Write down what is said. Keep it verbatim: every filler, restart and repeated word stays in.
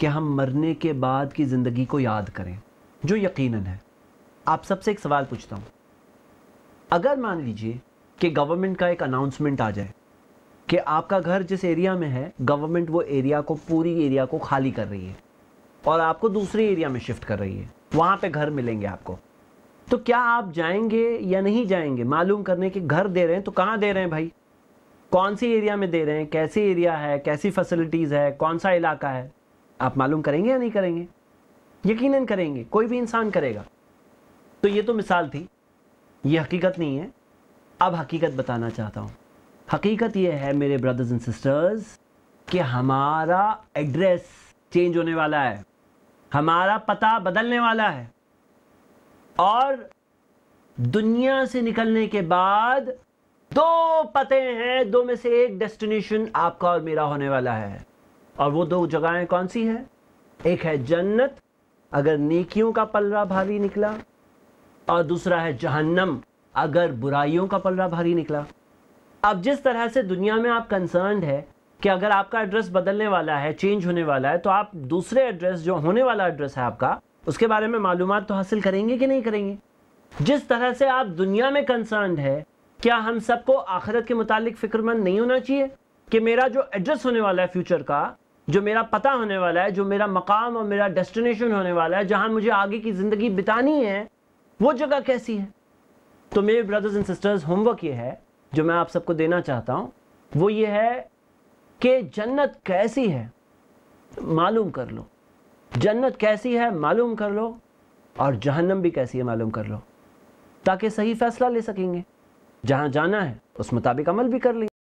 कि हम मरने के बाद की ज़िंदगी को याद करें, जो यकीनन है। आप सबसे एक सवाल पूछता हूँ, अगर मान लीजिए कि गवर्नमेंट का एक अनाउंसमेंट आ जाए कि आपका घर जिस एरिया में है, गवर्नमेंट वो एरिया को, पूरी एरिया को खाली कर रही है और आपको दूसरे एरिया में शिफ्ट कर रही है, वहाँ पे घर मिलेंगे आपको, तो क्या आप जाएंगे या नहीं जाएंगे मालूम करने के? घर दे रहे हैं तो कहाँ दे रहे हैं भाई, कौन सी एरिया में दे रहे हैं, कैसी एरिया है, कैसी फैसिलिटीज़ है, कौन सा इलाका है, आप मालूम करेंगे या नहीं करेंगे? यकीनन करेंगे, कोई भी इंसान करेगा। तो ये तो मिसाल थी, ये हकीकत नहीं है। अब हकीकत बताना चाहता हूँ। हकीकत ये है मेरे ब्रदर्स एंड सिस्टर्स कि हमारा एड्रेस चेंज होने वाला है, हमारा पता बदलने वाला है, और दुनिया से निकलने के बाद दो पते हैं, दो में से एक डेस्टिनेशन आपका और मेरा होने वाला है। और वो दो जगहें कौन सी हैं? एक है जन्नत अगर नेकियों का पलड़ा भारी निकला, और दूसरा है जहन्नम अगर बुराइयों का पलड़ा भारी निकला। अब जिस तरह से दुनिया में आप कंसर्न्ड है कि अगर आपका एड्रेस बदलने वाला है, चेंज होने वाला है, तो आप दूसरे एड्रेस, जो होने वाला एड्रेस है आपका, उसके बारे में मालूमात तो हासिल करेंगे कि नहीं करेंगे? जिस तरह से आप दुनिया में कंसर्न्ड है, क्या हम सबको आखिरत के मुतालिक फिक्रमंद नहीं होना चाहिए कि मेरा जो एड्रेस होने वाला है फ्यूचर का, जो मेरा पता होने वाला है, जो मेरा मकाम और मेरा डेस्टिनेशन होने वाला है, जहां मुझे आगे की ज़िंदगी बितानी है, वो जगह कैसी है? तो मेरे ब्रदर्स एंड सिस्टर्स, होमवर्क ये है जो मैं आप सबको देना चाहता हूँ, वो ये है कि जन्नत कैसी है मालूम कर लो, जन्नत कैसी है मालूम कर लो, और जहन्नम भी कैसी है मालूम कर लो, ताकि सही फैसला ले सकेंगे। जहाँ जाना है उस मुताबिक अमल भी कर लेंगे।